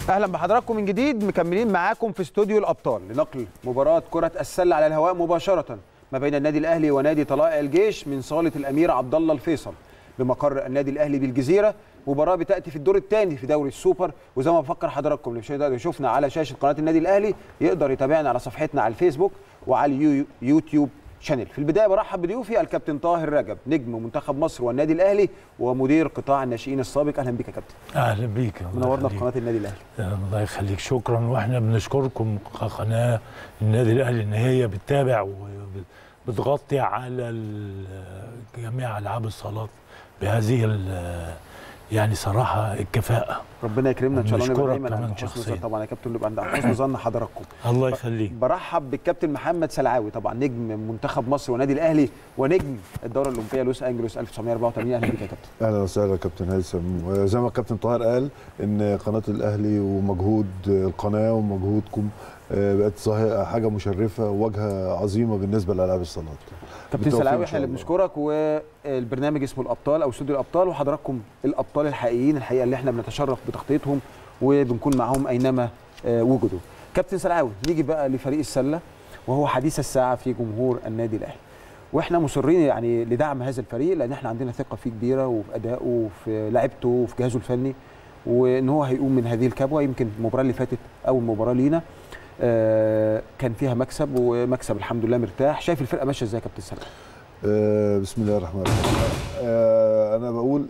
اهلا بحضراتكم من جديد، مكملين معاكم في استوديو الابطال لنقل مباراه كره السله على الهواء مباشره ما بين النادي الاهلي ونادي طلائع الجيش من صاله الامير عبد الله الفيصل بمقر النادي الاهلي بالجزيره. مباراه بتاتي في الدور الثاني في دوري السوبر، وزي ما بفكر حضراتكم اللي مش هيقدر يشوفنا على شاشه قناه النادي الاهلي يقدر يتابعنا على صفحتنا على الفيسبوك وعلى اليوتيوب شانل. في البدايه برحب بضيوفي الكابتن طاهر رجب نجم منتخب مصر والنادي الاهلي ومدير قطاع الناشئين السابق. اهلا بيك يا كابتن. اهلا بيك، منورنا في قناه النادي الاهلي. الله يخليك، شكرا. واحنا بنشكركم كقناه النادي الاهلي ان هي بتتابع وبتغطي على جميع العاب الصالات بهذه يعني صراحه الكفاءه. ربنا يكرمنا ان شاء الله ونبقى دايما عند حسن ظن. طبعا يا كابتن نبقى عند حسن ظن حضراتكم. الله يخليك. برحب بالكابتن محمد سلعاوي، طبعا نجم منتخب مصر والنادي الاهلي ونجم الدوره الاولمبيه لوس انجلوس 1984. اهلا بك يا كابتن. اهلا وسهلا كابتن هيثم. زي ما الكابتن طاهر قال ان قناه الاهلي ومجهود القناه ومجهودكم بقت حاجه مشرفه وواجهه عظيمه بالنسبه لالعاب الصالات. كابتن سلعاوي احنا اللي بنشكرك، والبرنامج اسمه الابطال او استوديو الابطال، وحضراتكم الابطال الحقيقيين الحقيقه اللي احنا بنتشرف بتغطيتهم وبنكون معاهم اينما وجدوا. كابتن سلعاوي، نيجي بقى لفريق السله وهو حديث الساعه في جمهور النادي الاهلي، واحنا مصرين يعني لدعم هذا الفريق لان احنا عندنا ثقه فيه كبيره وفي ادائه وفي لعبته وفي جهازه الفني، وان هو هيقوم من هذه الكبوه. يمكن المباراه اللي فاتت اول مباراه لينا كان فيها مكسب، ومكسب الحمد لله مرتاح. شايف الفرقه ماشيه ازاي يا كابتن سلام؟ بسم الله الرحمن الرحيم. انا بقول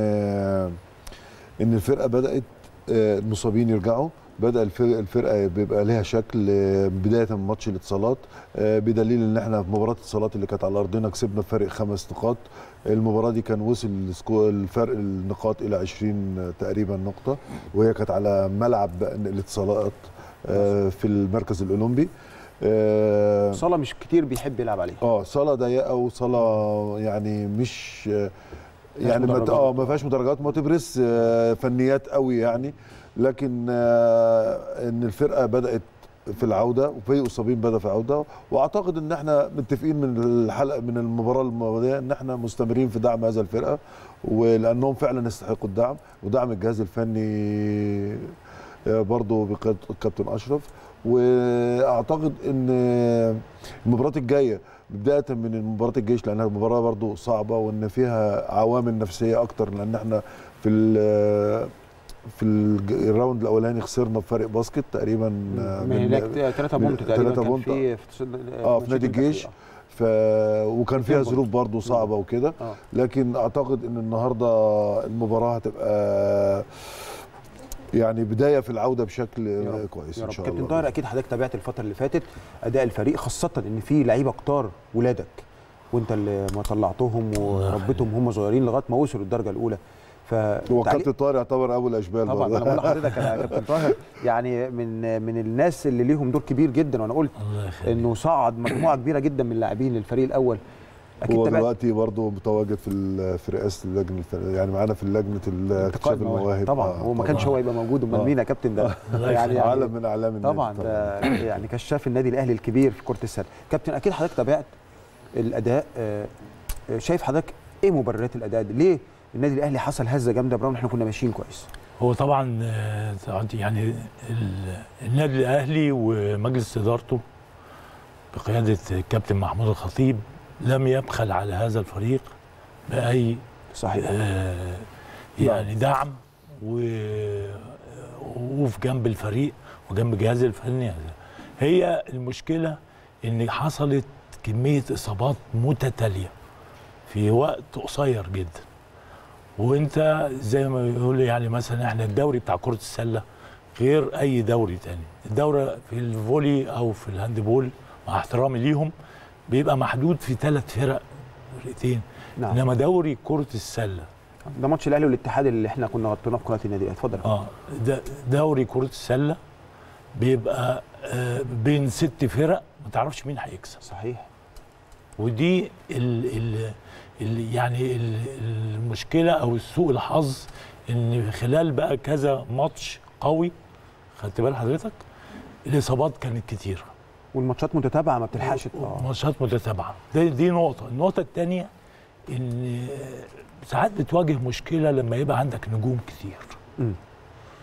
ان الفرقه بدات المصابين يرجعوا، بدا الفرقه بيبقى لها شكل بدايه من ماتش الاتصالات، بدليل ان احنا في مباراه الاتصالات اللي كانت على ارضنا كسبنا بفارق 5 نقاط. المباراه دي كان وصل الفرق النقاط الى 20 تقريبا نقطه، وهي كانت على ملعب الاتصالات في المركز الاولمبي. صاله مش كتير بيحب يلعب عليها. صاله ضيقه وصاله يعني مش يعني ما فيهاش مدرجات، ما تبرز فنيات قوي يعني، لكن ان الفرقه بدات في العوده وفي اصابين بدا في العوده، واعتقد ان احنا متفقين من الحلقه من المباراه الماضيه ان احنا مستمرين في دعم هذا الفرقه، ولانهم فعلا يستحقوا الدعم ودعم الجهاز الفني برضه بقياده الكابتن اشرف. واعتقد ان المباراه الجايه بدايه من مباراه الجيش لانها مباراه برضه صعبه وان فيها عوامل نفسيه اكتر، لان احنا في الراوند الاولاني خسرنا بفرق باسكت تقريبا هناك 3 بونت تقريبا كان في نادي الجيش، وكان فيها ظروف برضه صعبه وكده. لكن اعتقد ان النهارده المباراه هتبقى يعني بدايه في العوده بشكل كويس ان شاء الله. كابتن طاهر، اكيد حضرتك تابعت الفتره اللي فاتت اداء الفريق، خاصه ان في لعيبه كتار ولادك وانت اللي ما طلعتهم وربيتهم هم صغيرين لغايه ما وصلوا الدرجه الاولى. هو كابتن طاهر يعتبر ابو الاشبال طبعا. انا بقول لحضرتك يا كابتن طاهر يعني من الناس اللي ليهم دور كبير جدا، وانا قلت انه صعد مجموعه كبيره جدا من اللاعبين للفريق الاول. هو دلوقتي برضه متواجد في رئاسه اللجنه، يعني معانا في لجنه اكتشاف المواهب. طبعا هو ما كانش هو يبقى موجود، امال مين يا كابتن ده؟ يعني عالم من اعلام النادي طبعا. ده يعني كشاف النادي الاهلي الكبير في كره السله. كابتن، اكيد حضرتك تابعت الاداء، شايف حضرتك ايه مبررات الاداء ده؟ ليه النادي الاهلي حصل هزه جامده برغم ان احنا كنا ماشيين كويس؟ هو طبعا يعني النادي الاهلي ومجلس ادارته بقياده الكابتن محمود الخطيب لم يبخل على هذا الفريق باي صحيح يعني دعم ووقوف جنب الفريق وجنب الجهاز الفني. هي المشكله ان حصلت كميه اصابات متتاليه في وقت قصير جدا، وانت زي ما بيقول يعني مثلا احنا الدوري بتاع كره السله غير اي دوري تاني. الدوره في الفولي او في الهاندبول مع احترامي ليهم بيبقى محدود في 3 فرقتين. نعم. انما دوري كره السله ده ماتش الاهلي والاتحاد اللي احنا كنا غطيناه في قناه النادي. اتفضل. دوري كره السله بيبقى بين 6 فرق ما تعرفش مين هيكسب. صحيح. ودي يعني المشكله او سوء الحظ ان خلال بقى كذا ماتش قوي، خدت بال حضرتك، الاصابات كانت كتيره والماتشات متتابعه ما بتلحقش. ماتشات متتابعه. دي نقطه. النقطه الثانيه ان ساعات بتواجه مشكله لما يبقى عندك نجوم كتير.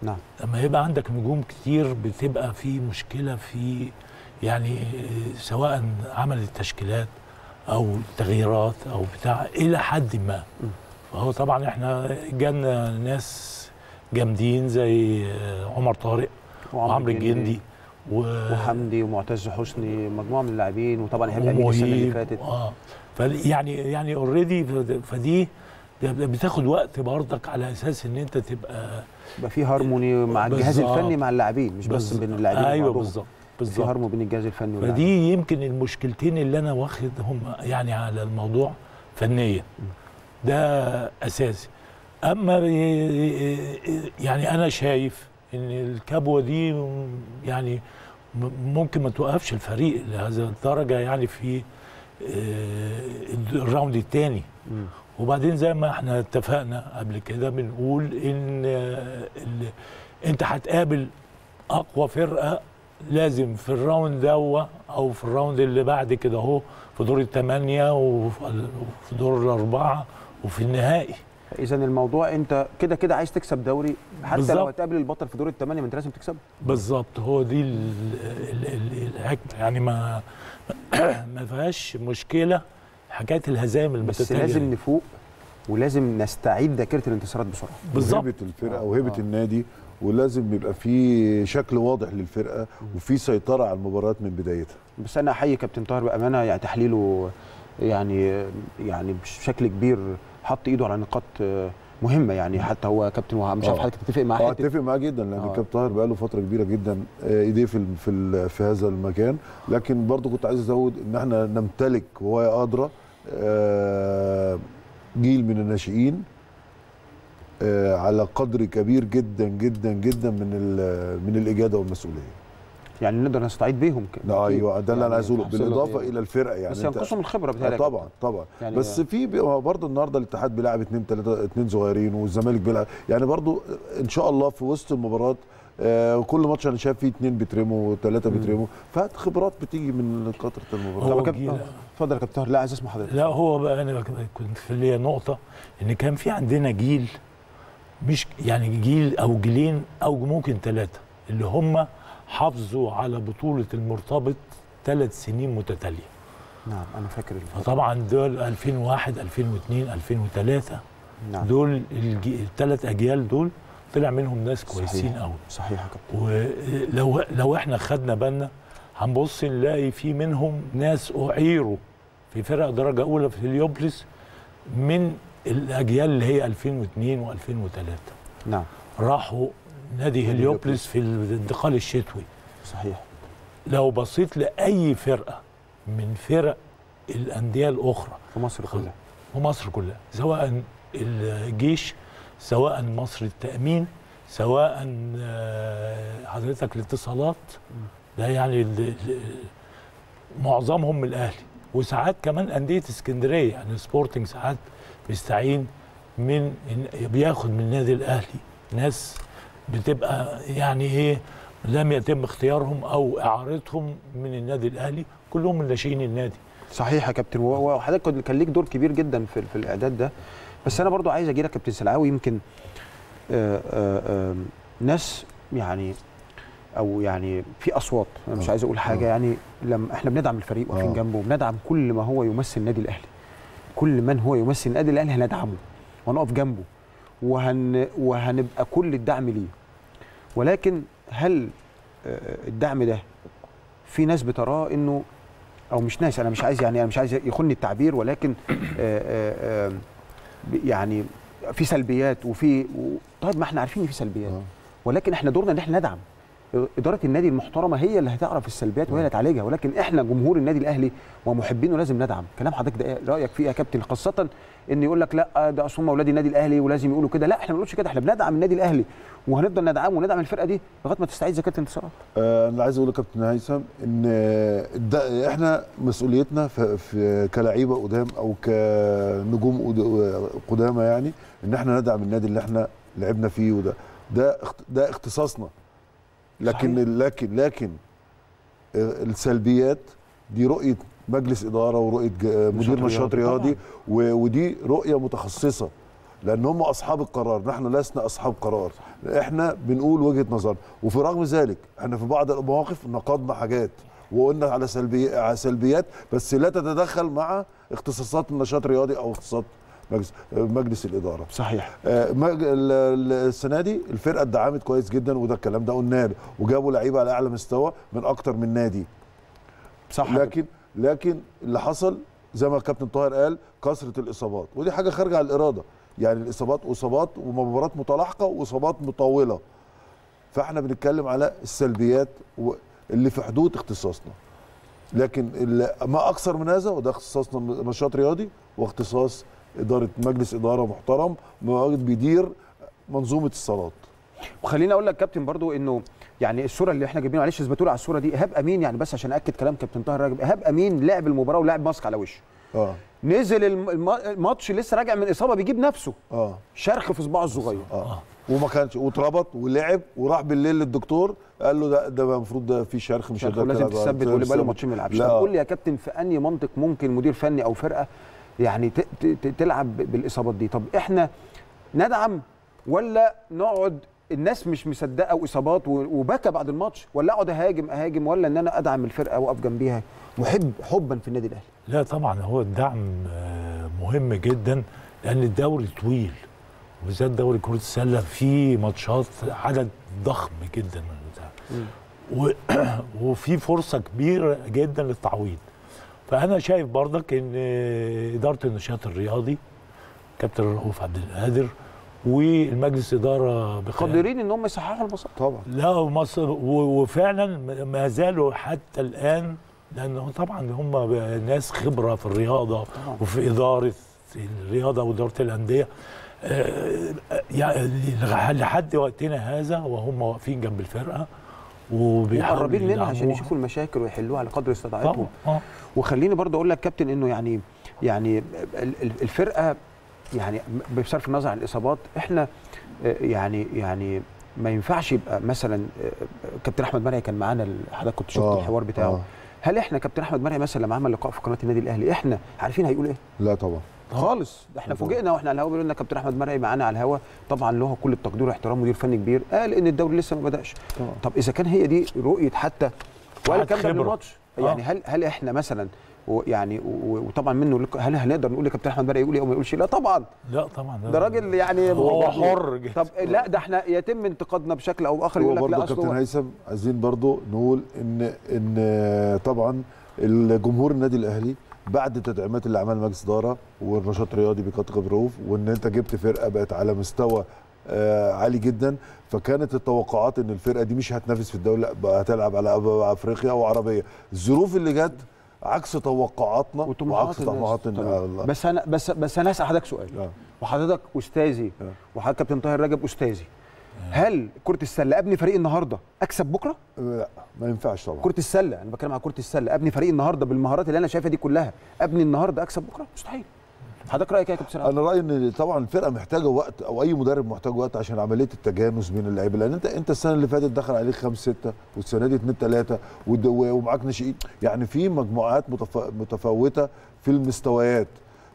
نعم. لما يبقى عندك نجوم كتير بتبقى في مشكله في يعني سواء عمل التشكيلات او تغييرات او بتاع الى حد ما. فهو طبعا احنا جالنا ناس جامدين زي عمر طارق وعمرو الجندي وحمدي ومعتز حسني، مجموعه من اللاعبين، وطبعا ايهاب امين السنه اللي فاتت. يعني اوريدي، فدي بتاخد وقت برضك على اساس ان انت تبقى في هارموني مع الجهاز الفني مع اللاعبين، مش بس بين اللاعبين. ايوه بالظبط في هارموني بين الجهاز الفني واللاعبين. فدي يمكن المشكلتين اللي انا واخدهم يعني على الموضوع فنيا، ده اساسي. اما يعني انا شايف ان الكبوه دي يعني ممكن ما توقفش الفريق لهذا الدرجه يعني في الراوند الثاني. وبعدين زي ما احنا اتفقنا قبل كده بنقول ان انت هتقابل اقوى فرقه لازم في الراوند ده او في الراوند اللي بعد كده اهو، في دور الثمانيه وفي دور الاربعه وفي النهائي. اذا الموضوع انت كده كده عايز تكسب دوري، حتى بالزبط. لو هتقابل البطل في دور الثمانيه ما انت لازم تكسبه. بالظبط، هو دي الحكمه يعني، ما فيهاش مشكله حكايه الهزائم المتتاليه. بس لازم نفوق ولازم نستعيد ذاكره الانتصارات بسرعه. بالظبط، وهيبه الفرقه وهيبه النادي، ولازم يبقى في شكل واضح للفرقه وفي سيطره على المباريات من بدايتها. بس انا احيي كابتن طاهر بامانه، يعني تحليله يعني بشكل كبير حط ايده على نقاط مهمه يعني. حتى هو كابتن وهاب مش عارف حضرتك تتفق معاه؟ اتفق معاه جدا، لان الكابتن طاهر بقى له فتره كبيره جدا ايديه في هذا المكان. لكن برضو كنت عايز ازود ان احنا نمتلك وهو ادرى جيل من الناشئين على قدر كبير جدا جدا جدا من الاجاده والمسؤوليه. يعني نقدر نستعيد بيهم كده. ايوه، ده اللي انا عايز اقوله، بالاضافه الى الفرقه يعني. بس ينقصهم الخبره بتاعتك. طبعا يعني. بس في برضه النهارده الاتحاد بيلعب 2 صغيرين، والزمالك بيلعب يعني برضه ان شاء الله في وسط المباراه. كل ماتش انا شايف فيه 2 بيترموا و3 بيترموا، فخبرات بتيجي من كثره المباراه. اتفضل يا كابتن طاهر. لا عايز اسمع حضرتك. لا هو بقى انا كنت في ليا نقطه ان كان في عندنا جيل، مش يعني جيل او جيلين او ممكن 3 اللي هم حافظوا على بطولة المرتبط 3 سنين متتالية. نعم أنا فاكر. فطبعا دول 2001 2002 2003 نعم. دول ال3 أجيال دول طلع منهم ناس كويسين قوي. صحيح يا كابتن. ولو احنا خدنا بالنا هنبص نلاقي في منهم ناس أعيروا في فرق درجة أولى في هليوبلس من الأجيال اللي هي 2002 و2003. نعم. راحوا نادي هليوبلس في الانتقال الشتوي. صحيح. لو بصيت لأي فرقة من فرق الأندية الأخرى في مصر كلها سواء الجيش، سواء مصر التأمين، سواء حضرتك الاتصالات، ده يعني معظمهم من الأهلي، وساعات كمان أندية اسكندرية يعني سبورتنج ساعات بيستعين بياخد من النادي الأهلي ناس بتبقى يعني ايه لم يتم اختيارهم او اعارتهم من النادي الاهلي، كلهم من ناشئين النادي. صحيح يا كابتن، وحضرتك كان ليك دور كبير جدا في الاعداد ده. بس انا برضو عايز اجي لك كابتن سلعاوي، يمكن ناس يعني او يعني في اصوات، انا مش عايز اقول حاجه يعني، لما احنا بندعم الفريق واقفين جنبه وبندعم كل ما هو يمثل النادي الاهلي، كل من هو يمثل النادي الاهلي هندعمه وهنقف جنبه وهنبقى كل الدعم ليه. ولكن هل الدعم ده في ناس بتراه انه، او مش ناس، انا مش عايز يخوني التعبير، ولكن يعني في سلبيات طيب ما احنا عارفين ان في سلبيات، ولكن احنا دورنا ان احنا ندعم. اداره النادي المحترمه هي اللي هتعرف السلبيات وهي اللي تعالجها، ولكن احنا جمهور النادي الاهلي ومحبينه لازم ندعم. كلام حضرتك ده رايك فيه يا كابتن؟ خاصه ان يقول لك لا ده اصل هم اولاد النادي الاهلي ولازم يقولوا كده. لا احنا ما بنقولش كده، احنا بندعم النادي الاهلي وهنفضل ندعمه وندعم الفرقه دي لغايه ما تستعيد ذكاء الانتصارات. انا عايز اقول لكابتن هيثم ان احنا مسؤوليتنا في كلاعيبه قدام او كنجوم قدامى يعني ان احنا ندعم النادي اللي احنا لعبنا فيه، ده اختصاصنا. لكن السلبيات دي رؤيه مجلس اداره ورؤيه مدير نشاط رياضي، ودي رؤيه متخصصه. لان هم اصحاب القرار، نحن لسنا اصحاب قرار، احنا بنقول وجهه نظرنا. وفي رغم ذلك احنا في بعض المواقف نقدنا حاجات وقلنا على سلبيات، بس لا تتدخل مع اختصاصات النشاط الرياضي او اختصاصات مجلس الاداره. صحيح. السنه دي الفرقه اتدعمت كويس جدا، وده الكلام ده قلناه، وجابوا لعيبه على اعلى مستوى من اكتر من نادي. صح. لكن اللي حصل زي ما الكابتن طاهر قال، كثره الاصابات، ودي حاجه خارجه عن الاراده، يعني الاصابات ومباريات متلاحقه واصابات مطوله. فاحنا بنتكلم على السلبيات اللي في حدود اختصاصنا، لكن ما اكثر من هذا، وده اختصاصنا نشاط رياضي واختصاص مجلس اداره محترم بيدير منظومه الصالات. وخليني اقول لك كابتن برضو انه يعني الصوره اللي احنا جايبينها، معلش اثبتوا لي على الصوره دي، ايهاب امين، يعني بس عشان اكد كلام كابتن طاهر راجب، ايهاب امين لعب المباراه ولعب ماسك على وشه. نزل الماتش لسه راجع من اصابه بيجيب نفسه. شرخ في صباعه الصغير. وما كانش، واتربط ولعب وراح بالليل للدكتور قال له ده المفروض ده في شرخ مش هتلعب، لازم تثبت، واللي بقى له ماتشين ما يلعبش. طب قول لي يا كابتن، في انهي منطق ممكن مدير فني او فرقه يعني تلعب بالاصابات دي؟ طب احنا ندعم ولا نقعد الناس مش مصدقه واصابات وبكى بعد الماتش، ولا اقعد اهاجم، ولا ان انا ادعم الفرقه واقف جنبيها حبا في النادي الاهلي؟ لا طبعا هو الدعم مهم جدا، لان الدوري طويل، وبالذات دوري كره السله فيه ماتشات عدد ضخم جدا وفي فرصه كبيره جدا للتعويض. فانا شايف برضك ان اداره النشاط الرياضي كابتن رؤوف عبد القادر والمجلس اداره قادرين ان هم يصححوا المسار طبعا. لا وفعلا ما زالوا حتى الان، لانه طبعا هم ناس خبره في الرياضه وفي اداره الرياضه واداره الانديه، يعني لحد وقتنا هذا وهم واقفين جنب الفرقه ومقربين منها عشان يشوفوا المشاكل ويحلوها على قدر استطاعتهم. وخليني برضه اقول لك كابتن انه يعني الفرقه يعني بصرف النظر عن الاصابات، احنا يعني ما ينفعش يبقى مثلا كابتن احمد مرعي كان معانا، حضرتك كنت شفت الحوار بتاعه. هل احنا كابتن احمد مرعي مثلا لما عمل لقاء في قناه النادي الاهلي احنا عارفين هيقول ايه؟ لا طبعا خالص. ده احنا فوجئنا واحنا على الهوا بيقولوا لنا كابتن احمد مرعي معانا على الهوا، طبعا له كل التقدير واحترام، مدير فني كبير، قال ان الدوري لسه ما بداش. طب اذا كان هي دي رؤيه حتى ولا كام قبل الماتش، يعني هل احنا مثلا يعني وطبعا منه هل هنقدر نقول لكابتن احمد مرعي يقول ايه او ما يقولش؟ لا طبعا. لا طبعا ده راجل يعني هو حر جدا. طب لا ده احنا يتم انتقادنا بشكل او اخر، يقول لك لا اصل كابتن هيثم عايزين برضو نقول ان طبعا الجمهور النادي الاهلي بعد التدعيمات اللي عملها مجلس اداره والنشاط الرياضي بكابتن رؤوف، وان انت جبت فرقه بقت على مستوى عالي جدا، فكانت التوقعات ان الفرقه دي مش هتنافس في الدوري، لا بقى هتلعب على افريقيا او عربيه. الظروف اللي جت عكس توقعاتنا وعكس طموحاتنا. بس انا هسال حضرتك سؤال، وحضرتك استاذي وحضرتك كابتن طاهر رجب استاذي، هل كرة السلة ابني فريق النهارده اكسب بكره؟ لا ما ينفعش طبعا. كرة السلة انا بتكلم على كرة السلة، ابني فريق النهارده بالمهارات اللي انا شايفها دي كلها، ابني النهارده اكسب بكره؟ مستحيل. حضرتك رايك ايه يا كابتن سلام؟ انا رايي ان طبعا الفرقه محتاجه وقت، او اي مدرب محتاج وقت عشان عمليه التجانس بين اللعيبه، لان انت السنه اللي فاتت دخل عليك 5 6 والسنه دي 2 3 ومعاك ناشئين، يعني في مجموعات متفاوته في المستويات.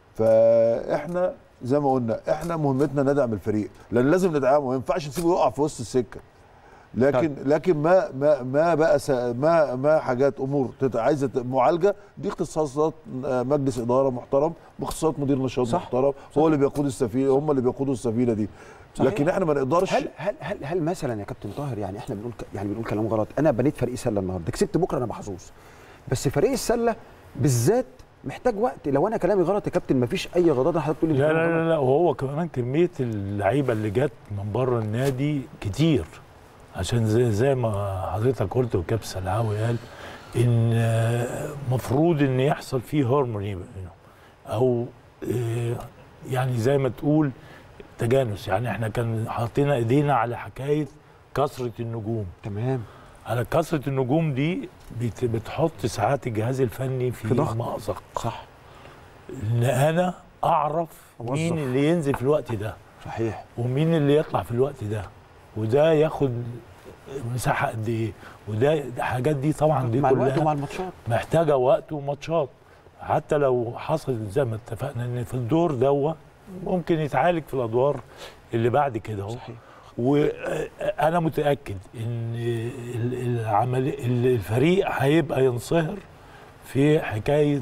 فاحنا زي ما قلنا احنا مهمتنا ندعم الفريق، لان لازم ندعمه، ما ينفعش نسيبه يقع في وسط السكه. لكن ما بقى ما حاجات امور عايزه معالجه، دي اختصاصات مجلس اداره محترم باختصاصات مدير نشاط محترم، هو اللي بيقود السفينه، هم اللي بيقودوا السفينه دي. صحيح. لكن احنا ما نقدرش. هل مثلا يا كابتن طاهر، يعني احنا بنقول كلام غلط، انا بنيت فريق سله النهارده كسبت بكره انا محظوظ، بس فريق السله بالذات محتاج وقت. لو انا كلامي غلط يا كابتن مفيش اي غضاضه حضرتك تقول لي لا وهو كمان كميه اللعيبه اللي جت من بره النادي كتير، عشان زي ما حضرتك قلت والكابتن سلعاوي قال ان مفروض ان يحصل فيه هارموني او يعني زي ما تقول تجانس. يعني احنا كان حاطين ايدينا على حكايه كثره النجوم. تمام. على كثره النجوم دي بتحط ساعات الجهاز الفني في مأزق. صح. ان انا اعرف مين اللي ينزل في الوقت ده. صحيح. ومين اللي يطلع في الوقت ده، وده ياخد مساحه قد ايه، وده الحاجات دي طبعا دي مع كلها الوقت ومع الماتشات محتاجه وقت وماتشات. حتى لو حصل زي ما اتفقنا ان في الدور دوت ممكن يتعالج في الادوار اللي بعد كده اهو. وانا متاكد ان الفريق هيبقى ينصهر في حكايه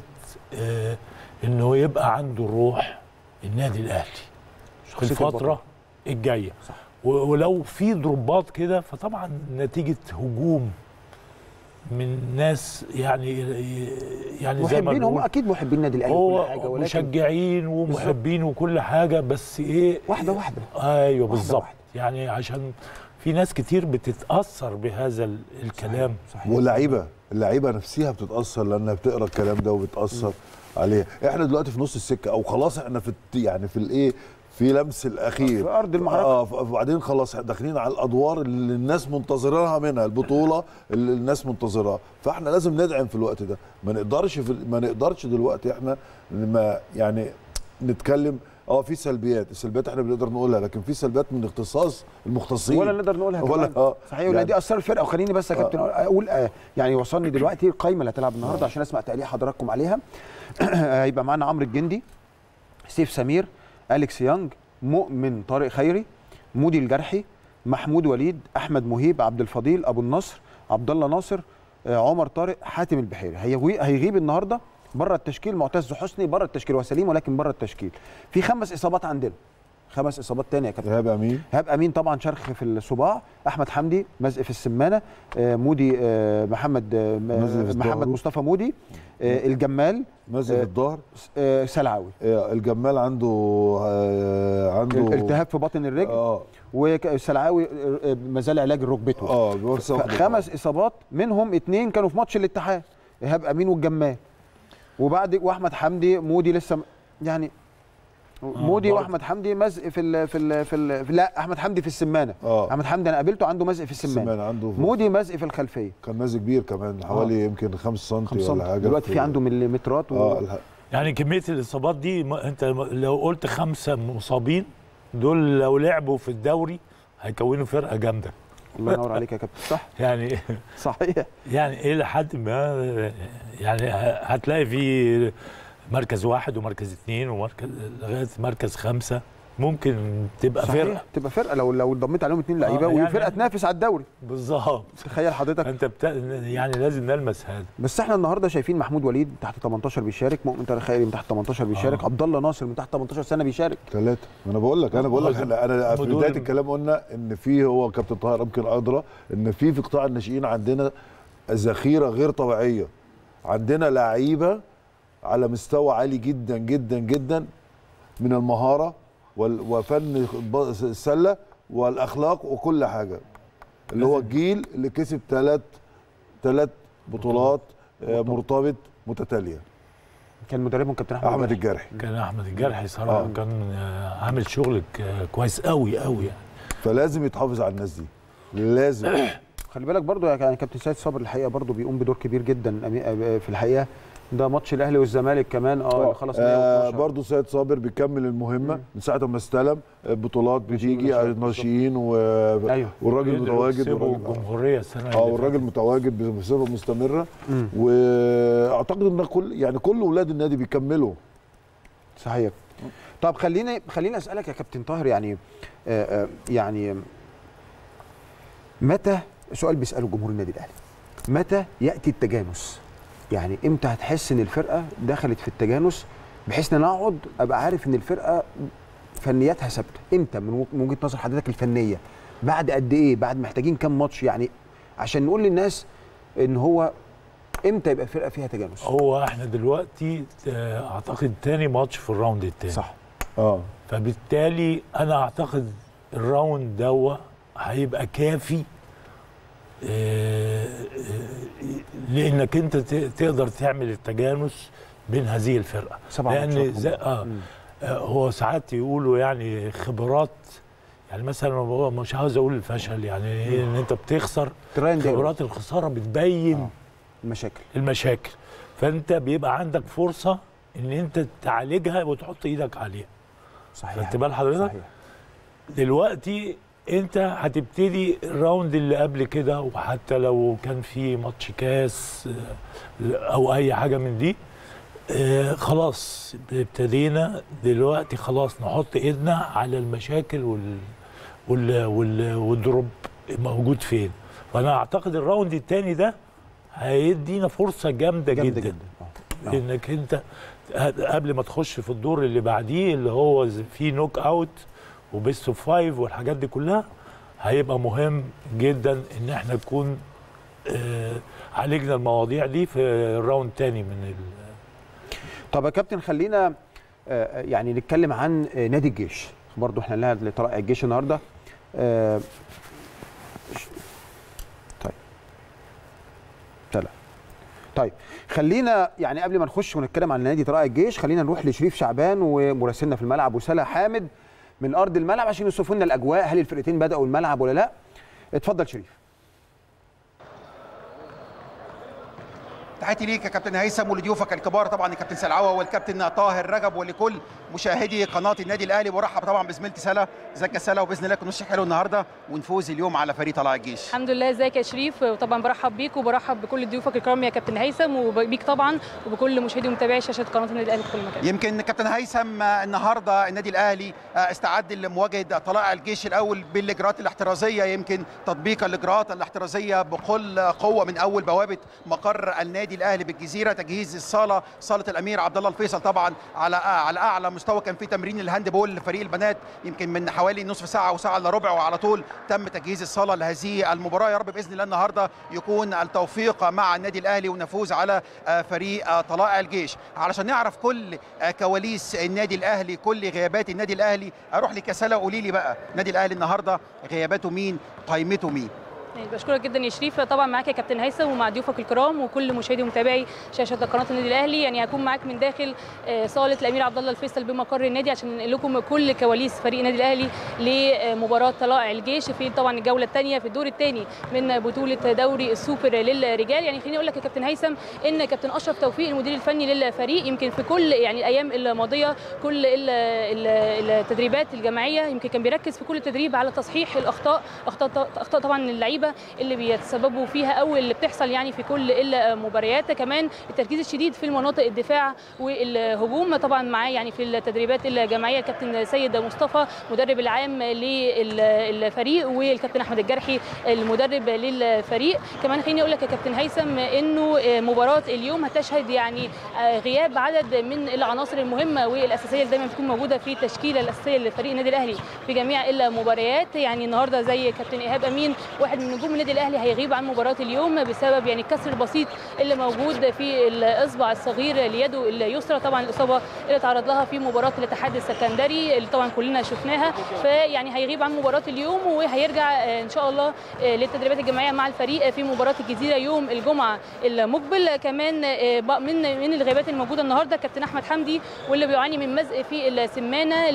انه يبقى عنده روح النادي الاهلي في الفتره الجايه. ولو في ضربات كده فطبعا نتيجه هجوم من ناس يعني زي ما محبين، هم اكيد محبين النادي الاهلي وكل حاجه، ولكن مشجعين ومحبين وكل حاجه، بس ايه واحده واحده. ايوه بالظبط. يعني عشان في ناس كتير بتتاثر بهذا الكلام. صحيح. واللعيبه نفسها بتتاثر لانها بتقرا الكلام ده وبتاثر عليها. احنا دلوقتي في نص السكه، او خلاص احنا في يعني في الايه، في لمس الاخير في ارض المعركه. وبعدين خلاص داخلين على الادوار اللي الناس منتظراها منها، البطوله اللي الناس منتظراها. فاحنا لازم ندعم في الوقت ده. ما نقدرش دلوقتي احنا ما يعني نتكلم في سلبيات. السلبيات احنا بنقدر نقولها، لكن في سلبيات من اختصاص المختصين ولا نقدر نقولها كمان. صحيح. ولا دي اثر الفرقه. وخليني بس يا كابتن اقول يعني وصلني دلوقتي القايمه اللي هتلعب النهارده عشان اسمع تعليق حضراتكم عليها. هيبقى معانا عمرو الجندي، سيف سمير، أليكس يانج، مؤمن طارق خيري، مودي الجرحي، محمود وليد، احمد مهيب، عبد الفضيل، ابو النصر، عبد الله ناصر، عمر طارق، حاتم البحيري. هيغيب النهارده بره التشكيل معتز حسني بره التشكيل، وسليم ولكن بره التشكيل. في 5 اصابات عندنا، 5 اصابات ثانيه يا كابتن. ايهاب امين طبعا شرخ في الصباع، احمد حمدي مزق في السمانه، مودي محمد مصطفى مودي، الجمال مزق في الظهر، سلعاوي الجمال عنده التهاب في باطن الرجل، وسلعاوي مازال علاج ركبته. 5 اصابات، منهم 2 كانوا في ماتش الاتحاد، ايهاب امين والجمال. واحمد حمدي، مودي لسه يعني مودي واحمد حمدي مزق لا احمد حمدي في السمانه. احمد حمدي انا قابلته عنده مزق في السمانه، عنده مودي مزق في الخلفيه، كان مزق كبير كمان حوالي يمكن 5 سم ولا حاجه. دلوقتي في عنده مليمترات يعني كميه الاصابات دي انت لو قلت 5 مصابين دول لو لعبوا في الدوري هيكونوا فرقه جامده. الله ينور عليك يا كابتن. صح يعني صحيح. يعني الى حد ما يعني هتلاقي في مركز 1 ومركز 2 ومركز لغايه مركز 5 ممكن تبقى صحيح. فرقه، تبقى فرقه لو ضميت عليهم 2 لعيبه وفرقه تنافس على الدوري. بالظبط. تخيل حضرتك انت يعني لازم نلمس هذا. بس احنا النهارده شايفين محمود وليد تحت 18 بيشارك، مؤمن طارق خيري من تحت 18 بيشارك، عبد الله ناصر من تحت 18 سنه بيشارك. 3. انا بقول لك انا في بدايه الكلام قلنا ان في، هو كابتن طاهر يمكن ادرى ان في قطاع الناشئين عندنا ذخيره غير طبيعيه. عندنا لعيبه على مستوى عالي جدا جدا جدا من المهاره وفن السله والاخلاق وكل حاجه، اللي هو الجيل اللي كسب 3 بطولات مرتبط متتاليه. كان مدربهم كابتن احمد الجرحي. كان احمد الجرحي صراحه كان عامل شغل كويس قوي قوي يعني. فلازم يتحافظ على الناس دي، لازم. خلي بالك برضو يعني كابتن سيد صابر الحقيقه برضو بيقوم بدور كبير جدا في الحقيقه. ده ماتش الاهلي والزمالك كمان خلاص. برضه سيد صابر بيكمل المهمه من ساعه ما استلم بطولات، بتيجي الناشئين والراجل متواجد، والجمهوريه السنه والراجل متواجد بصفه مستمره. واعتقد ان كل اولاد النادي بيكملوا. صحيح. طب خليني اسالك يا كابتن طاهر، يعني متى، سؤال بيساله جمهور النادي الاهلي، متى ياتي التجانس؟ يعني امتى هتحس ان الفرقه دخلت في التجانس بحيث ان انا اقعد ابقى عارف ان الفرقه فنياتها ثابته؟ امتى من وجهه نظر حضرتك الفنيه؟ بعد قد ايه؟ بعد محتاجين كام ماتش يعني عشان نقول للناس ان هو امتى يبقى الفرقه فيها تجانس؟ هو احنا دلوقتي اعتقد تاني ماتش في الراوند الثاني. صح. فبالتالي انا اعتقد الراوند ده هيبقى كافي لانك انت تقدر تعمل التجانس بين هذه الفرقه. لان هو ساعات يقولوا يعني خبرات، يعني مثلا هو مش عاوز اقول الفشل، يعني ان انت بتخسر، خبرات الخساره بتبين المشاكل، فانت بيبقى عندك فرصه ان انت تعالجها وتحط ايدك عليها. صحيح. خدت بال حضرتك؟ صحيح. دلوقتي انت هتبتدي الراوند اللي قبل كده، وحتى لو كان في ماتش كاس او اي حاجه من دي، خلاص ابتدينا دلوقتي خلاص نحط ايدنا على المشاكل والدروب موجود فين. فانا اعتقد الراوند الثاني ده هيدينا فرصه جامده جدا. انك انت قبل ما تخش في الدور اللي بعديه اللي هو فيه نوك اوت وبيست اوف 5 والحاجات دي كلها، هيبقى مهم جدا ان احنا نكون عالجنا المواضيع دي في الراوند الثاني من طب يا كابتن خلينا يعني نتكلم عن نادي الجيش برضو. احنا لنا لطلائع الجيش النهارده. طيب خلينا يعني قبل ما نخش ونتكلم عن نادي طلائع الجيش خلينا نروح لشريف شعبان ومراسلنا في الملعب وسلا حامد من ارض الملعب عشان يوصفوا لنا الاجواء. هل الفرقتين بداوا الملعب ولا لا؟ اتفضل شريف. تحياتي ليك يا كابتن هيثم ولضيوفك الكبار طبعا الكابتن سلعوه والكابتن طاهر رجب ولكل مشاهدي قناه النادي الاهلي. برحب طبعا بزميلتي سلا. ازيك يا سلا؟ وباذن الله يكون وش حلو النهارده ونفوز اليوم على فريق طلائع الجيش. الحمد لله. ازيك يا شريف؟ وطبعا برحب بيك وبرحب بكل ضيوفك الكرام يا كابتن هيثم وبيك طبعا وبكل مشاهدي ومتابعي شاشه قناه النادي الاهلي في كل مكان. يمكن كابتن هيثم النهارده النادي الاهلي استعد لمواجهه طلائع الجيش الاول بالاجراءات الاحترازيه، يمكن تطبيق الاجراءات الاحترازيه بكل قوه من اول بوابه مقر النادي الاهلي بالجزيره. تجهيز صاله الامير عبد الله الفيصل طبعا على اعلى مستوى. كان في تمرين الهاند بول لفريق البنات يمكن من حوالي نصف ساعه او ساعه الا ربع، وعلى طول تم تجهيز الصاله لهذه المباراه. يا رب باذن الله النهارده يكون التوفيق مع النادي الاهلي ونفوز على فريق طلائع الجيش. علشان نعرف كل كواليس النادي الاهلي كل غيابات النادي الاهلي اروح لكسالة. قولي لي بقى النادي الاهلي النهارده غياباته مين؟ قائمته مين؟ بشكرك جدا يا شريف. طبعا معاك يا كابتن هيثم ومع ضيوفك الكرام وكل مشاهدي ومتابعي شاشه قناه النادي الاهلي. يعني هكون معاك من داخل صاله الامير عبد الله الفيصل بمقر النادي عشان ننقل لكم كل كواليس فريق النادي الاهلي لمباراه طلائع الجيش في طبعا الجوله الثانيه في الدور الثاني من بطوله دوري السوبر للرجال. يعني خليني اقول لك يا كابتن هيثم ان كابتن اشرف توفيق المدير الفني للفريق يمكن في كل يعني الايام الماضيه كل التدريبات الجماعيه يمكن كان بيركز في كل تدريب على تصحيح اخطاء طبعا اللعيبه اللي بيتسببوا فيها او اللي بتحصل يعني في كل المباريات. كمان التركيز الشديد في المناطق الدفاع والهجوم. طبعا معاه يعني في التدريبات الجماعيه الكابتن سيد مصطفى مدرب العام للفريق والكابتن احمد الجرحي المدرب للفريق. كمان خليني اقول لك يا كابتن هيثم انه مباراه اليوم هتشهد يعني غياب عدد من العناصر المهمه والاساسيه اللي دايما بتكون موجوده في التشكيله الاساسيه لفريق النادي الاهلي في جميع المباريات. يعني النهارده زي كابتن ايهاب امين واحد من نجوم النادي الاهلي هيغيب عن مباراه اليوم بسبب يعني الكسر البسيط اللي موجود في الاصبع الصغير ليده اليسرى. طبعا الاصابه اللي تعرض لها في مباراه الاتحاد السكندري اللي طبعا كلنا شفناها. فيعني هيغيب عن مباراه اليوم وهيرجع ان شاء الله للتدريبات الجماعيه مع الفريق في مباراه الجزيره يوم الجمعه المقبل. كمان من الغيابات الموجوده النهارده كابتن احمد حمدي واللي بيعاني من مزق في السمانه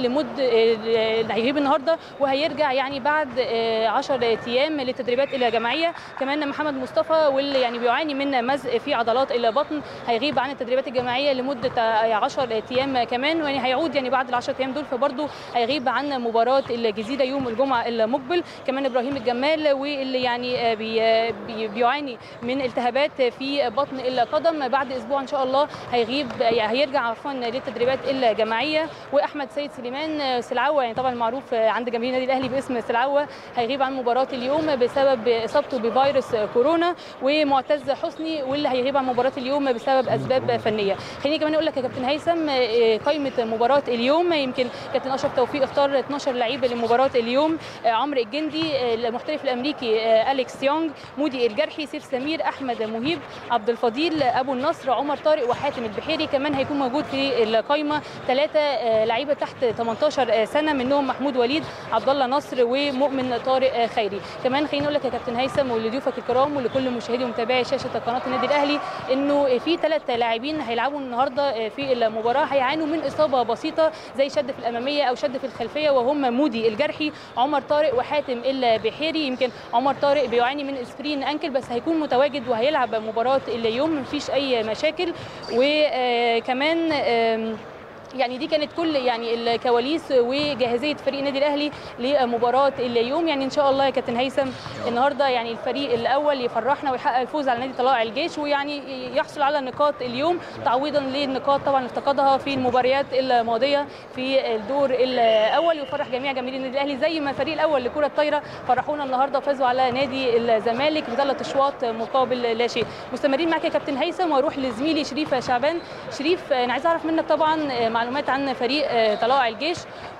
اللي هيغيب النهارده وهيرجع يعني بعد 10 ايام للتدريبات الجماعيه. كمان محمد مصطفى واللي يعني بيعاني من مزق في عضلات البطن هيغيب عن التدريبات الجماعيه لمده 10 ايام كمان، يعني هيعود يعني بعد ال10 ايام دول فبرضه هيغيب عن مباراه الجزيره يوم الجمعه المقبل. كمان ابراهيم الجمال واللي يعني بيعاني من التهابات في بطن القدم بعد اسبوع ان شاء الله هيرجع عفوا للتدريبات الجماعيه. واحمد سيد سليمان سلعوه يعني طبعا معروف عند جماهير النادي الاهلي باسم سلعوه هيغيب عن مباراه اليوم بسبب اصابته بفيروس كورونا. ومعتز حسني واللي هيغيب عن مباراه اليوم بسبب اسباب فنيه. خليني كمان اقول لك يا كابتن هيثم قائمه مباراه اليوم يمكن كابتن اشرف توفيق اختار 12 لعيب لمباراه اليوم. عمرو الجندي المحترف الامريكي اليكس يونغ مودي الجرحي سيف سمير احمد مهيب عبد الفضيل ابو النصر عمر طارق وحاتم البحيري. كمان هيكون موجود في القائمه 3 لعيبه تحت 18 سنه منهم محمود وليد عبد الله نصر ومؤمن طارق خيري. كمان خليني اقول لك يا كابتن هيثم ولضيوفك الكرام ولكل مشاهدي ومتابعي شاشه قناه النادي الاهلي انه في 3 لاعبين هيلعبوا النهارده في المباراه هيعانوا من اصابه بسيطه زي شد في الاماميه او شد في الخلفيه وهم مودي الجرحي عمر طارق وحاتم البحيري. يمكن عمر طارق بيعاني من سبرين انكل بس هيكون متواجد وهيلعب مباراه اليوم مفيش اي مشاكل. وكمان يعني دي كانت كل يعني الكواليس وجاهزيه فريق النادي الاهلي لمباراه اليوم. يعني ان شاء الله يا كابتن هيثم النهارده يعني الفريق الاول يفرحنا ويحقق الفوز على نادي طلائع الجيش، ويعني يحصل على نقاط اليوم تعويضا للنقاط طبعا اللي افتقدها في المباريات الماضيه في الدور الاول، ويفرح جميع جماهير النادي الاهلي زي ما الفريق الاول لكره الطايره فرحونا النهارده وفازوا على نادي الزمالك ب3 اشواط مقابل لا شيء. مستمرين معاك يا كابتن هيثم واروح لزميلي شريف شعبان. شريف، انا عايز اعرف منك طبعا معلومات عن فريق طلائع الجيش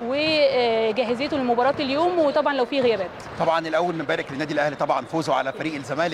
وجاهزيته لمباراه اليوم، وطبعا لو في غيابات. طبعا الاول نبارك للنادي الاهلي طبعا فوزه على فريق الزمالك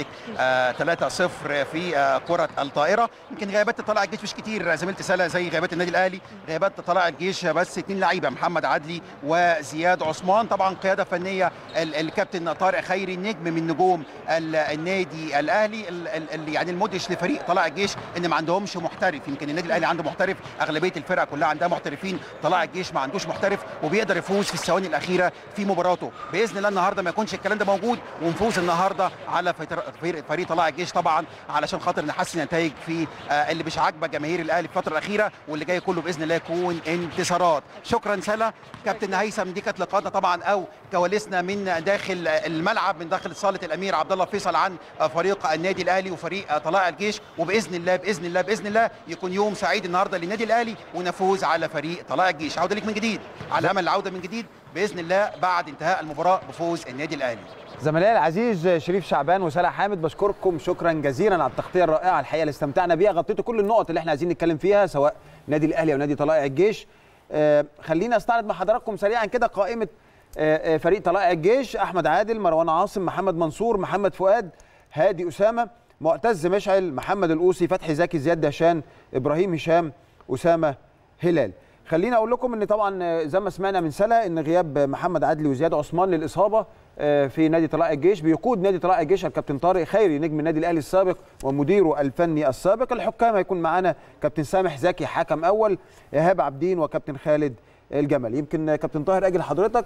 3-0 في كره الطائره. يمكن غيابات طلائع الجيش مش كتير زميلتي سلا زي غيابات النادي الاهلي. غيابات طلائع الجيش بس 2 لعيبه، محمد عدلي وزياد عثمان. طبعا قياده فنيه الكابتن طارق خيري نجم من نجوم النادي الاهلي. يعني المدهش لفريق طلائع الجيش ان ما عندهمش محترف. يمكن النادي الاهلي عنده محترف، اغلبيه الفرق كلها عندها محترفين. طلائع الجيش ما عندوش محترف وبيقدر يفوز في الثواني الاخيره في مباراته. باذن الله النهارده ما يكونش الكلام ده موجود ونفوز النهارده على فريق طلائع الجيش طبعا علشان خاطر نحسن النتائج في اللي مش عاجبه جماهير الاهلي في الفتره الاخيره، واللي جاي كله باذن الله يكون انتصارات. شكرا سلا. كابتن هيثم، دي كانت لقاءاتنا طبعا او كواليسنا من داخل الملعب من داخل صاله الامير عبد الله فيصل عن فريق النادي الاهلي وفريق طلائع الجيش. وباذن الله باذن الله باذن الله يكون يوم سعيد النهارده للنادي الاهلي ونفوز على فريق طلائع الجيش. عوده ليك من جديد، على امل العوده من جديد باذن الله بعد انتهاء المباراه بفوز النادي الاهلي. زملائي العزيز شريف شعبان وسلا حامد، بشكركم شكرا جزيلا على التغطيه الرائعه الحقيقه اللي استمتعنا بيها. غطيتوا كل النقط اللي احنا عايزين نتكلم فيها سواء نادي الاهلي او نادي طلائع الجيش. خلينا استعرض مع حضراتكم سريعا كده قائمه فريق طلائع الجيش: احمد عادل، مروان عاصم، محمد منصور، محمد فؤاد، هادي اسامه، معتز مشعل، محمد القوسي، فتحي زكي، زياد دهشان، ابراهيم هشام، اسامه هلال. خلينا اقول لكم ان طبعا زي ما سمعنا من سلا ان غياب محمد عدلي وزياد عثمان للاصابه في نادي طلائع الجيش. بيقود نادي طلائع الجيش الكابتن طارق خيري نجم النادي الاهلي السابق ومديره الفني السابق. الحكام هيكون معانا كابتن سامح زكي حكم اول، ايهاب عابدين، وكابتن خالد الجمل. يمكن كابتن طاهر اجل حضرتك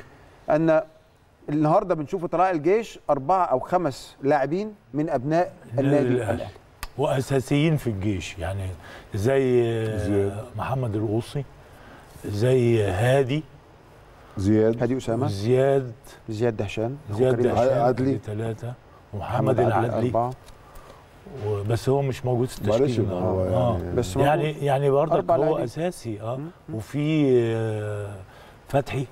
ان النهارده بنشوف طلائع الجيش 4 أو 5 لاعبين من ابناء النادي الاهلي واساسيين في الجيش، يعني زي محمد القوسي، زي هادي اسامه، زياد دهشان، عدلي 3، ومحمد العدلي 4. بس هو مش موجود في التشكيل بس يعني برضك هو اساسي. وفي فتحي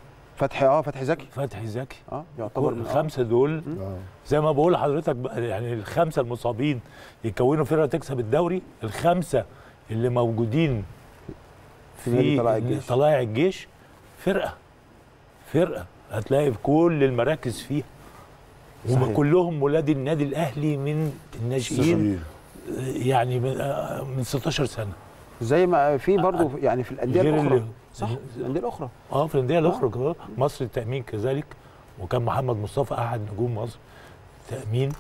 زكي يعتبر ال5 دول. زي ما بقول لحضرتك يعني ال5 المصابين يكونوا فرقه تكسب الدوري. ال5 اللي موجودين في طلائع الجيش فرقه هتلاقي في كل المراكز فيها، وكلهم ولاد النادي الاهلي من الناشئين، يعني من 16 سنه، زي ما في برضه يعني في الانديه الاخرى. صح، الانديه الاخرى في الانديه الاخرى مصر التامين كذلك، وكان محمد مصطفى احد نجوم مصر التامين.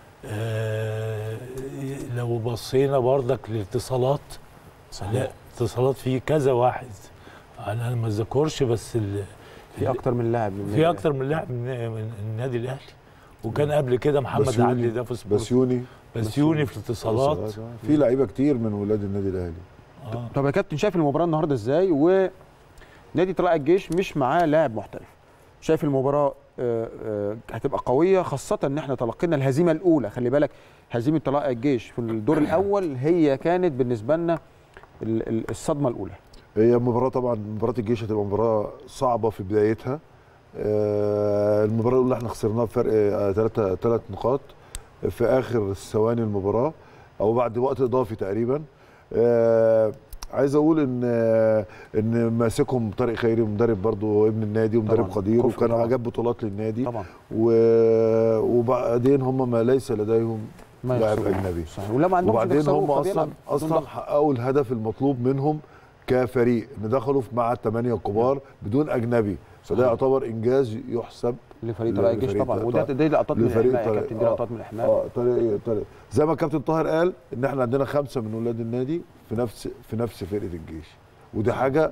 لو بصينا برضك للاتصالات، لا اتصالات في كذا واحد، انا ما اذكرش، بس في اكتر من لاعب من النادي الاهلي. وكان قبل كده محمد عدلي ده في سبورت، بسيوني في الاتصالات. في لعيبه كتير من ولاد النادي الاهلي. طب يا كابتن، شايف المباراه النهارده ازاي؟ ونادي طلائع الجيش مش معاه لاعب محترف، شايف المباراه هتبقى قويه، خاصه ان احنا تلقينا الهزيمه الاولى. خلي بالك هزيمه طلائع الجيش في الدور الاول هي كانت بالنسبه لنا الصدمه الاولى. هي مباراه مباراه الجيش هتبقى مباراه صعبه في بدايتها. المباراه الاولى احنا خسرناها بفرق 3 نقاط في اخر ثواني المباراه او بعد وقت اضافي تقريبا. عايز اقول ان ماسكهم طارق خيري، مدرب برضو ابن النادي ومدرب قدير، وكان جاب بطولات للنادي طبعا. وبعدين هم ما ليس لديهم لاعب اجنبي، صحيح. ولما عندهم وبعدين هم اصلا حققوا الهدف المطلوب منهم كفريق، ان دخلوا مع ال8 الكبار بدون اجنبي، فده يعتبر انجاز يحسب لفريق طلائع الجيش طبعا. وده دي لقطات من الاحماء يا كابتن، دي لقطات من الاحماء. طريق زي ما الكابتن طاهر قال ان احنا عندنا 5 من ولاد النادي في نفس فرقه الجيش، ودي حاجه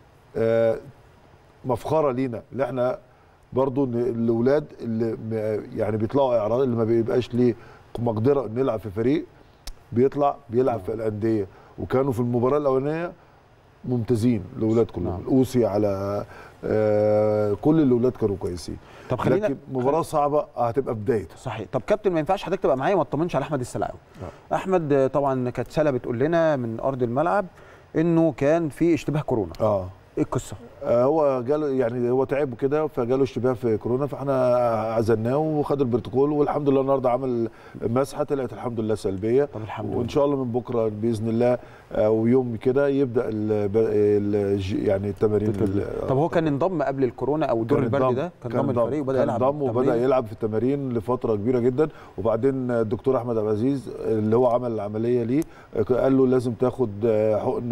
مفخره لينا، اللي احنا برضو الاولاد اللي يعني بيطلعوا اعراض، اللي ما بيبقاش ليه مقدره انه يلعب في فريق بيطلع بيلعب في الانديه. وكانوا في المباراه الاولانيه ممتازين الاولاد كلهم. نعم. الاوسي على كل الاولاد كانوا كويسين. طب خلينا، لكن مباراه صعبه هتبقى بدايتها. صحيح. طب كابتن، ما ينفعش حضرتك تبقى معايا وما تطمنش على احمد السلعاوي. احمد طبعا كانت سلا بتقول لنا من ارض الملعب انه كان في اشتباه كورونا. ايه القصه؟ هو جاله يعني هو تعب كده فجاله اشتباه في كورونا، فاحنا عزلناه وخد البروتوكول، والحمد لله النهارده عمل مسحه طلعت الحمد لله سلبيه. طب الحمد لله. وان شاء الله من بكره باذن الله ويوم كده يبدا يعني التمارين. طب هو كان انضم قبل الكورونا او الدور البرد ده؟ كان انضم للفريق وبدا يلعب. انضم وبدا يلعب في التمارين لفتره كبيره جدا، وبعدين الدكتور احمد عبد العزيز اللي هو عمل العمليه ليه قال له لازم تاخد حقن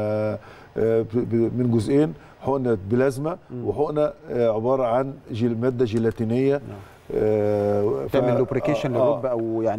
من جزئين، حقنه بلازما وحقنه عباره عن ماده جيلاتينيه تعمل لوبريكيشن للركبه او يعني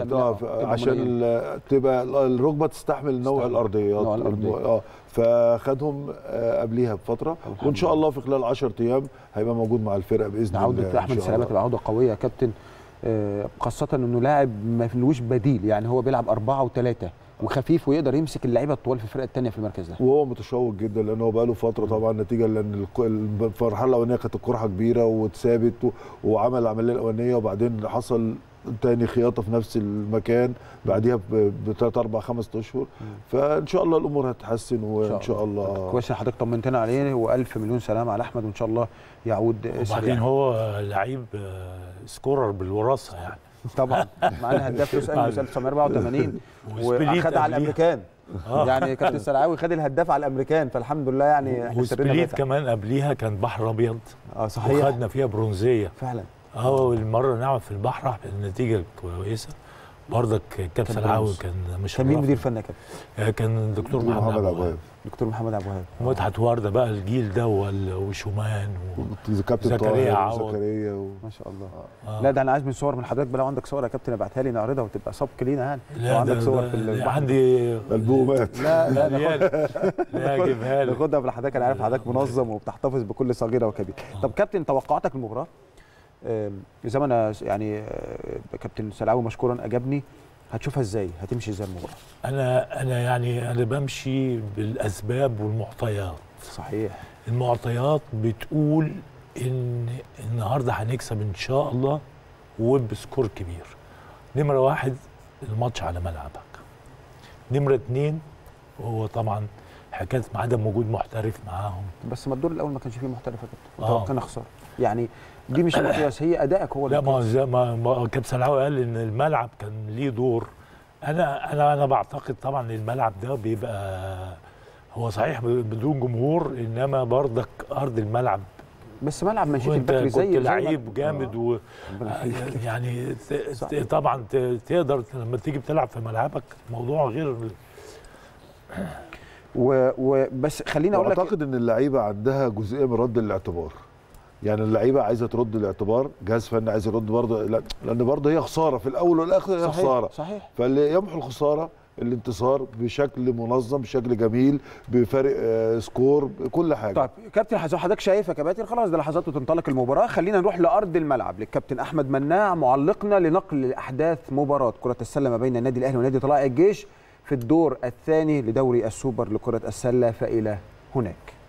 عشان تبقى الركبه تستحمل نوع الارضيات. فخدهم قبليها بفتره، وان شاء الله في خلال 10 ايام هيبقى موجود مع الفرقه باذن الله. عوده احمد السلعاوي تبقى عوده قويه يا كابتن، خاصه انه لاعب ما فيهوش بديل، يعني هو بيلعب 4 و3 وخفيف ويقدر يمسك اللعيبه الطوال في الفرقه الثانيه في المركز ده. وهو متشوق جدا لان هو بقى له فتره طبعا، نتيجه لان المرحله الاولانيه كانت القرحه كبيره واتثابت وعمل العمليه الاولانيه، وبعدين حصل تاني خياطه في نفس المكان بعديها بثلاث 4 5 اشهر. فان شاء الله الامور هتتحسن وان شاء الله. كويس ان حضرتك طمنتنا عليه، والف مليون سلامه على احمد وان شاء الله يعود سريعا. وبعدين هو لعيب سكورر بالوراثه يعني. طبعا معانا هداف لوس انجلوس 1984 واخدها على الامريكان. يعني كابتن السلعاوي خد الهداف على الامريكان، فالحمد لله يعني احنا وسبليت كمان قبليها كان بحر ابيض. صحيح. وخدنا فيها برونزيه فعلا. والمره نعمل في البحر النتيجه كويسه برضك. كابتن السلعاوي كان مش كان مين مدير فني يا كابتن؟ كان الدكتور محمد عبد الوهاب. دكتور محمد عبد الوهاب ومدحت ورده بقى الجيل ده وشومان وزكريا عوض ما شاء الله. لا ده انا عايز من صور من حضرتك بقى، لو عندك صور يا كابتن ابعتها لي نعرضها وتبقى سبق لينا يعني. لو عندك صور في البحر عندي البومات. لا اجيبها لك. ناخدها من حضرتك، انا عارف حضرتك منظم وبتحتفظ بكل صغيره وكبيره. طب كابتن، توقعاتك للمباراه زي ما انا يعني كابتن السلعاوي مشكورا اجابني، هتشوفها ازاي؟ هتمشي ازاي المباراه؟ انا يعني انا بمشي بالاسباب والمعطيات. صحيح. المعطيات بتقول ان النهارده هنكسب ان شاء الله وبسكور كبير. نمره 1 الماتش على ملعبك. نمره 2 وهو طبعا حكايه عدم وجود محترف معاهم. بس ما الدور الاول ما كانش فيه محترف يا كابتن، وتوقعنا خساره يعني. دي مش المقياس، هي ادائك هو. لا ما زي ما كابتن سلعاوي قال ان الملعب كان ليه دور. انا بعتقد طبعا الملعب ده بيبقى هو صحيح بدون جمهور، انما برضك ارض الملعب. بس ملعب منشيه البكري زي لعيب جامد يعني طبعا تقدر لما تيجي بتلعب في ملعبك موضوع غير. بس خليني اقول لك، اعتقد ان اللعيبه عندها جزئيه من رد الاعتبار. يعني اللعيبه عايزه ترد الاعتبار، جهاز فني عايز يرد برضه، لان برضه هي خساره في الاول والاخر، هي خساره. صحيح. فاللي يمحو الخساره الانتصار بشكل منظم، بشكل جميل، بفارق سكور، كل حاجه. طيب كابتن، حضرتك شايف يا كباتن خلاص ده لحظات وتنطلق المباراه. خلينا نروح لارض الملعب للكابتن احمد مناع معلقنا لنقل احداث مباراه كره السله ما بين النادي الاهلي ونادي طلائع الجيش في الدور الثاني لدوري السوبر لكره السله، فالى هناك.